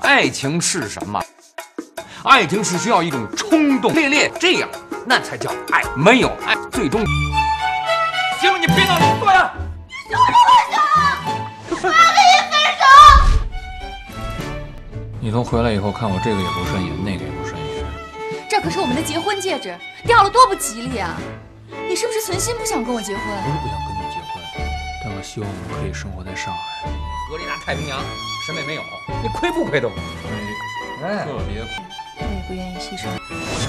爱情是什么？爱情是需要一种冲动烈烈，这样那才叫爱。没有爱，最终。行了，你别闹了，坐下。 你休着我手，我要跟你分手。 你从回来以后看我这个也不顺眼，那个也不顺眼。 这可是我们的结婚戒指，掉了多不吉利啊！你是不是存心不想跟我结婚？ 不是不想跟你结婚，但我希望我们可以生活在上海。 隔离那太平洋，什么也没有，你亏不亏得我？ 特别苦。 我也不愿意牺牲。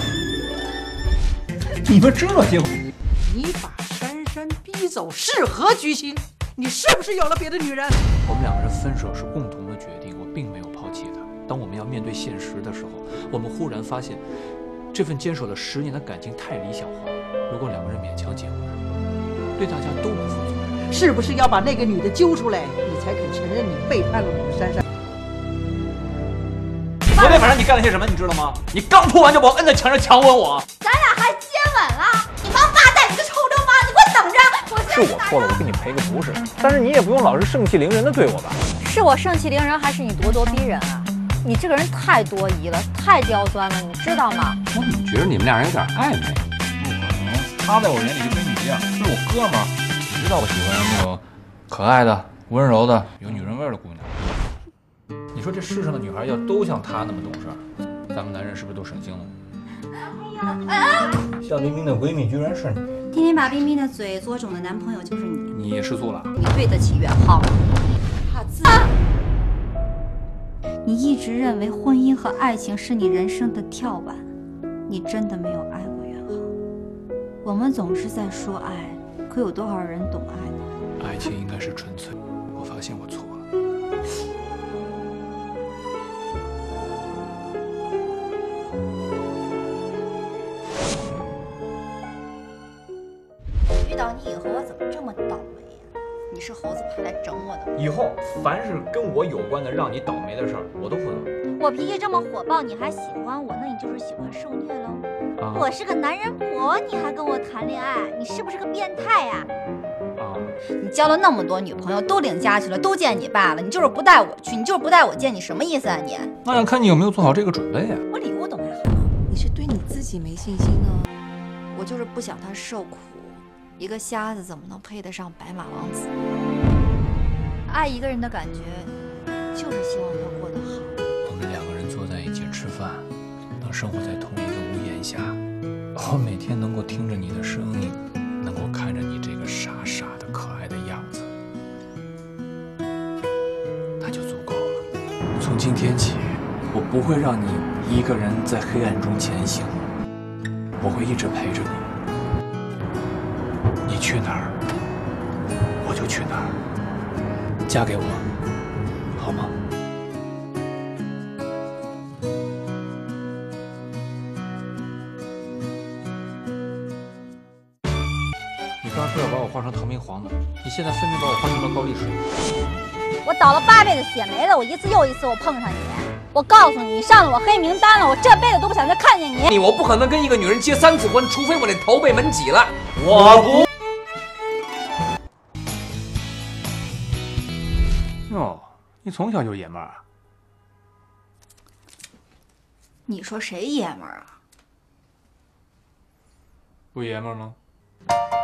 你们这结婚？ 你把珊珊逼走是何居心？你是不是有了别的女人？ 我们两个人分手是共同的决定，我并没有抛弃他。当我们要面对现实的时候，我们忽然发现，这份坚守了10年的感情太理想化了。如果两个人勉强结婚，对大家都不负责任。 是不是要把那个女的揪出来，你才肯承认你背叛了我们珊珊？ 昨天晚上你干了些什么，你知道吗？你刚吐完就把我摁在墙上强吻我。 咱俩还接吻了！你王八蛋，你个臭流氓！你给我等着！ 是我错了，我给你赔个不是。但是你也不用老是盛气凌人的对我吧？ 是我盛气凌人，还是你咄咄逼人啊？你这个人太多疑了，太刁钻了，你知道吗？ 我怎么觉得你们俩人有点暧昧？ 不可能，他在我眼里就跟你一样，是我哥们儿。你知道我喜欢那种可爱的、温柔的、有女人味的姑娘。你说这世上的女孩要都像她那么懂事，咱们男人是不是都省心了？ 夏冰冰的闺蜜居然是你。 天天把冰冰的嘴作肿的男朋友就是你。 你也吃醋了？ 你对得起元浩吗？怕自己。你一直认为婚姻和爱情是你人生的跳板，你真的没有爱过元浩。我们总是在说爱，可有多少人懂爱呢？ 爱情应该是纯粹。我发现我错了。 遇到你以后，我怎么这么倒霉呀？你是猴子派来整我的？ 以后凡是跟我有关的让你倒霉的事儿，我都负责。 我脾气这么火爆，你还喜欢我，那你就是喜欢受虐喽。 啊我是个男人婆，你还跟我谈恋爱，你是不是个变态呀？ 啊！ 你交了那么多女朋友，都领家去了，都见你爸了，你就是不带我去，你就是不带我见，你什么意思啊你？ 那要看你有没有做好这个准备啊。 我礼物都没好。 你是对你自己没信心呢？我就是不想他受苦。一个瞎子怎么能配得上白马王子？ 爱一个人的感觉，就是希望他过得好。 我们两个人坐在一起吃饭，能生活在同一个屋檐下，我每天能够听着你的声音，能够看着你这个傻傻的可爱的样子，那就足够了。从今天起，我不会让你一个人在黑暗中前行，我会一直陪着你。你去哪儿，我就去哪儿。嫁给我，好吗？你刚说要把我画成唐明皇的，你现在分明把我画成了高丽水。 我倒了8辈子血霉了，我一次又一次我碰上你。我告诉你，你上了我黑名单了，我这辈子都不想再看见你。 我不可能跟一个女人结3次婚，除非我那头被门挤了。 我不。 哟，你从小就爷们儿啊？ 你说谁爷们儿啊？ 不爷们儿吗？